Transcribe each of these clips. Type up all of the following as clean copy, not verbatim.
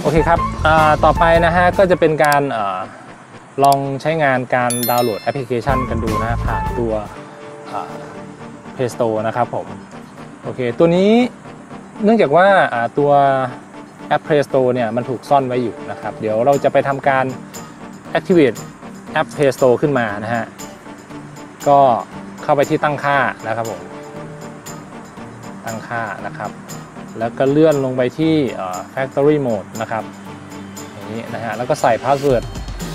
โอเคครับต่อไปนะฮะก็จะเป็นการลองใช้งานการดาวน์โหลดแอปพลิเคชันกันดูนะผ่านตัว Play Store นะครับผมโอเคตัวนี้เนื่องจากว่าตัวแอป Play Store เนี่ยมันถูกซ่อนไว้อยู่นะครับเดี๋ยวเราจะไปทำการ activate แอป Play Store ขึ้นมานะฮะก็เข้าไปที่ตั้งค่านะครับผมตั้งค่านะครับแล้วก็เลื่อนลงไปที่ Factory Mode นะครับอย่างนี้นะฮะแล้วก็ใส่พาสเวิร์ด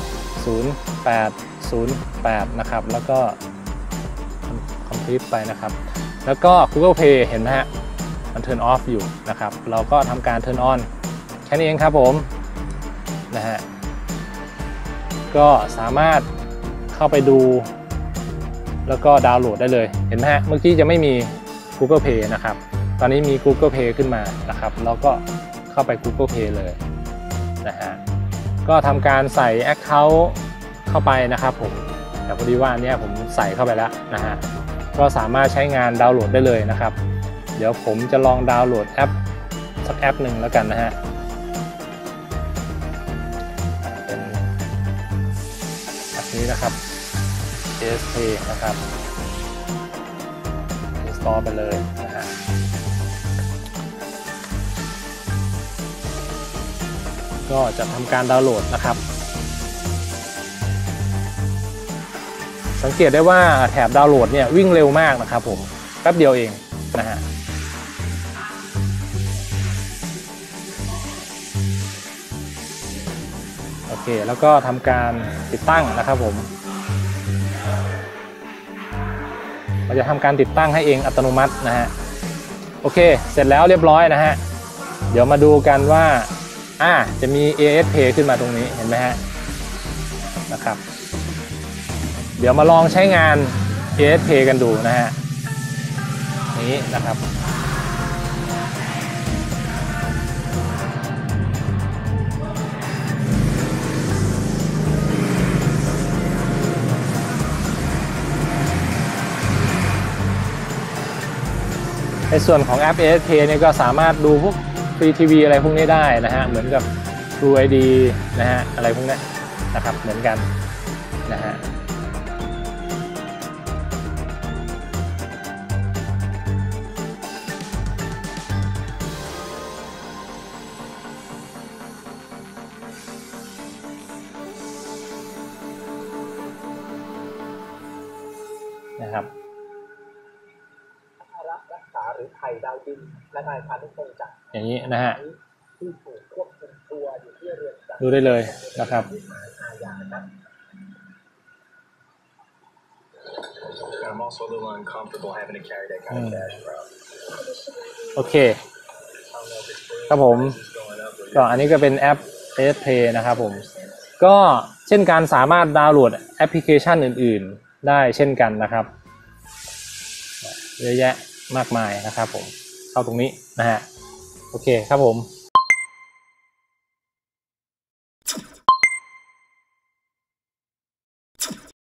0808นะครับแล้วก็ complete ไปนะครับแล้วก็ Google Play เห็นไหมฮะมัน turn off อยู่นะครับเราก็ทำการ turn on แค่นี้เองครับผมนะฮะก็สามารถเข้าไปดูแล้วก็ดาวน์โหลดได้เลยเห็นไหมฮะเมื่อกี้จะไม่มี Google Play นะครับตอนนี้มี Google Play ขึ้นมานะครับแล้วก็เข้าไป Google Play เลยนะฮะก็ทำการใส่ Account เข้าไปนะครับผมแต่พอดีว่าอันนี้ผมใส่เข้าไปแล้วนะฮะก็สามารถใช้งานดาวน์โหลดได้เลยนะครับเดี๋ยวผมจะลองดาวน์โหลดแอปสักแอปหนึ่งแล้วกันนะฮะเป็นแอปนี้นะครับ ASP นะครับ install ไปเลยนะฮะก็จะทำการดาวน์โหลดนะครับสังเกตได้ว่าแถบดาวน์โหลดเนี่ยวิ่งเร็วมากนะครับผมแป๊บเดียวเองนะฮะโอเคแล้วก็ทำการติดตั้งนะครับผมเราจะทำการติดตั้งให้เองอัตโนมัตินะฮะโอเคเสร็จแล้วเรียบร้อยนะฮะเดี๋ยวมาดูกันว่าจะมี ASP ขึ้นมาตรงนี้เห็นไหมฮะนะครับเดี๋ยวมาลองใช้งาน ASP กันดูนะฮะนี้นะครับในส่วนของแอป ASP เนี่ยก็สามารถดูพวกฟรีทีวีอะไรพวกนี้ได้นะฮะเหมือนกับ True ID นะฮะอะไรพวกนี้นะครับเหมือนกันนะฮะนะครับรักษาหรือไทยดาวดินและนายพานุพงษ์จักรอย่างนี้นะฮะที่ถูกควบคุมตัวอยู่ที่เรือนจำดูได้เลยนะครับโอเคครับผมก็อันนี้ก็เป็นแอป ASP นะครับผมก็เช่นกันสามารถดาวน์โหลดแอปพลิเคชันอื่นๆได้เช่นกันนะครับเยอะแยะมากมายนะครับผมเข้าตรงนี้นะฮะโอเคครับผม